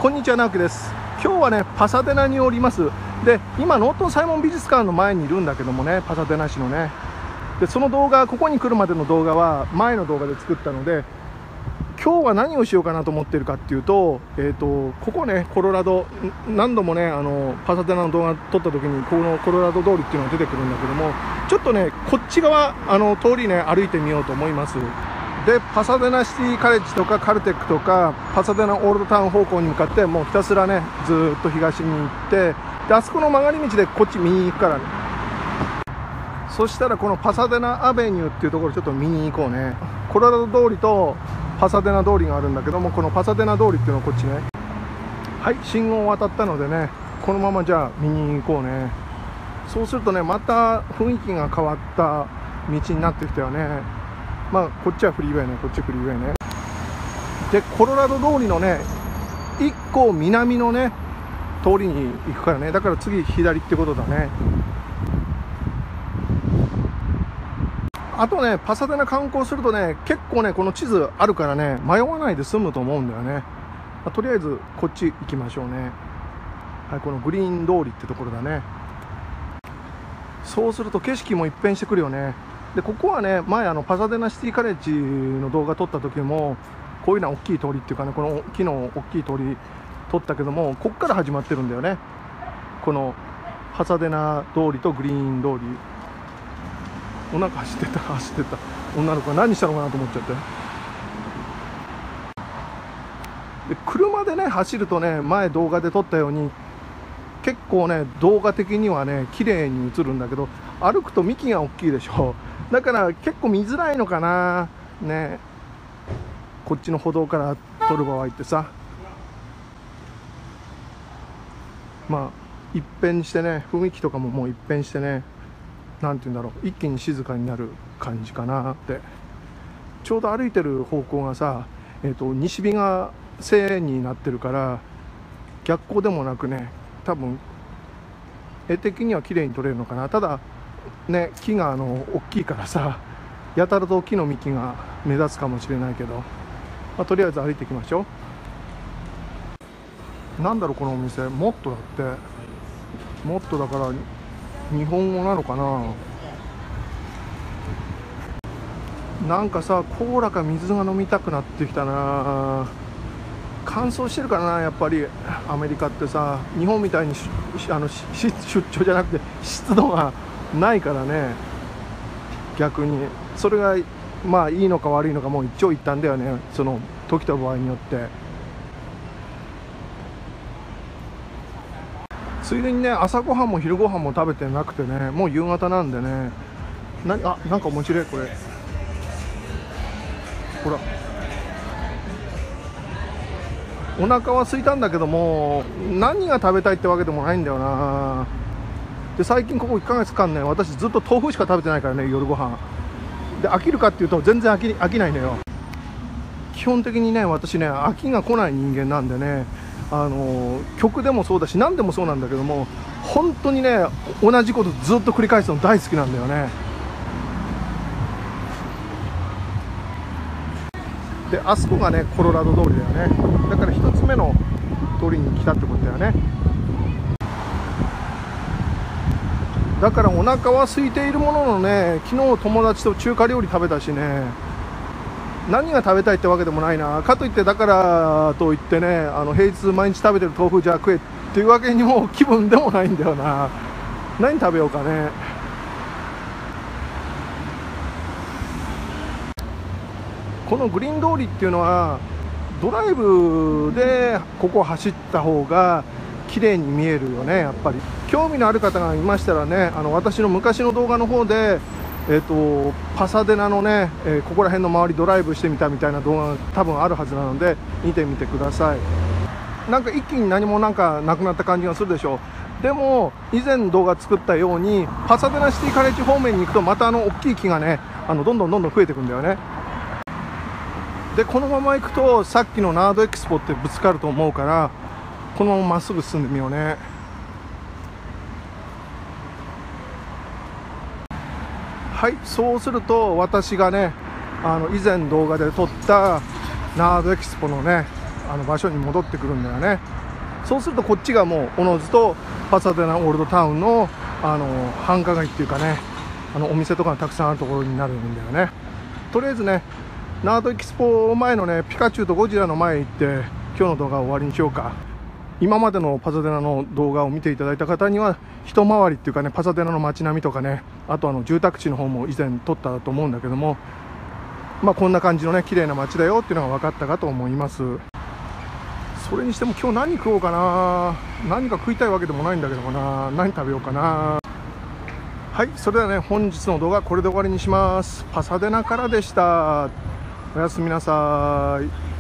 こんにちは、直樹です。今日はね、パサデナにおります。で、今、ノートン・サイモン美術館の前にいるんだけどもね、パサデナ市のね。で、その動画、ここに来るまでの動画は前の動画で作ったので、今日は何をしようかなと思ってるかっていうと、ここね、コロラド、何度もね、パサデナの動画撮った時に、このコロラド通りっていうのが出てくるんだけども、ちょっとね、こっち側、通りね、歩いてみようと思います。で、パサデナシティカレッジとかカルテックとかパサデナオールドタウン方向に向かってもうひたすらねずーっと東に行って、であそこの曲がり道でこっち見に行くからね。そしたらこのパサデナアベニューっていうところちょっと見に行こうね。コロラド通りとパサデナ通りがあるんだけども、このパサデナ通りっていうのはこっちね。はい、信号を渡ったのでね、このままじゃあ見に行こうね。そうするとね、また雰囲気が変わった道になってきたよね。まあ、こっちはフリーウェイね、こっちフリーウェイね。で、コロラド通りのね、1個南のね、通りに行くからね。だから次左ってことだね。あとね、パサデナ観光するとね、結構ね、この地図あるからね、迷わないで済むと思うんだよね。とりあえず、こっち行きましょうね。はい、このグリーン通りってところだね。そうすると景色も一変してくるよね。でここはね、前パサデナシティカレッジの動画撮った時もこういうのは大きい通りっていうかね、この木の大きい通り撮ったけども、こっから始まってるんだよね。このパサデナ通りとグリーン通り。お腹走ってた女の子が何したのかなと思っちゃって。で車でね走るとね、前動画で撮ったように結構ね動画的にはね綺麗に映るんだけど、歩くと幹が大きいでしょ。だから結構見づらいのかなね、こっちの歩道から撮る場合ってさ。まあ一変してね、雰囲気とかももう一変してね、なんて言うんだろう、一気に静かになる感じかなって。ちょうど歩いてる方向がさ、西日が西になってるから逆光でもなくね、多分絵的には綺麗に撮れるのかな。ただね、木が大きいからさ、やたらと木の幹が目立つかもしれないけど、とりあえず歩いていきましょう。なんだろうこのお店、モットだって。モットだから日本語なのかな。なんかさ、コーラか水が飲みたくなってきたな。乾燥してるからな、やっぱりアメリカってさ、日本みたいに出張じゃなくて湿度がないからね。逆にそれがまあいいのか悪いのかもう一長一短だよね、その時と場合によって。ついでにね、朝ごはんも昼ごはんも食べてなくてね、もう夕方なんでね。なんか面白いこれ。ほら、お腹は空いたんだけども何が食べたいってわけでもないんだよな。で最近ここ1ヶ月間ね、私ずっと豆腐しか食べてないからね、夜ご飯で。飽きるかっていうと全然飽きないのよ。基本的にね、私ね飽きが来ない人間なんでね、曲でもそうだし何でもそうなんだけども、本当にね同じことずっと繰り返すの大好きなんだよね。であそこがねコロラド通りだよね。だから1つ目の通りに来たってことだよね。だからお腹は空いているもののね、昨日友達と中華料理食べたしね、何が食べたいってわけでもないな。かといってだからといってね、平日毎日食べてる豆腐じゃあ食えっていうわけにも気分でもないんだよな。何食べようかね。このグリーン通りっていうのはドライブでここを走った方が綺麗に見えるよね。やっぱり興味のある方がいましたらね、私の昔の動画の方で、パサデナのね、ここら辺の周りドライブしてみたみたいな動画が多分あるはずなので見てみてください。なんか一気に何もなんかなくなった感じがするでしょう。でも以前動画作ったようにパサデナシティカレッジ方面に行くとまた大きい木がね、どんどん増えていくんだよね。でこのまま行くとさっきのナードエキスポってぶつかると思うから、このまままっすぐ進んでみようね。はい、そうすると私がね以前動画で撮ったナードエキスポのね場所に戻ってくるんだよね。そうするとこっちがもうおのずとパサデナオールドタウンの繁華街っていうかね、お店とかがたくさんあるところになるんだよね。とりあえずね、ナードエキスポ前のねピカチュウとゴジラの前行って今日の動画を終わりにしようか。今までのパサデナの動画を見ていただいた方には一回りっていうかね、パサデナの街並みとかね、あと住宅地の方も以前撮ったと思うんだけども、こんな感じのね綺麗な街だよっていうのが分かったかと思います。それにしても今日何食おうかな。何か食いたいわけでもないんだけどもな。何食べようかな。はい、それではね、本日の動画これで終わりにします。パサデナからでした。おやすみなさい。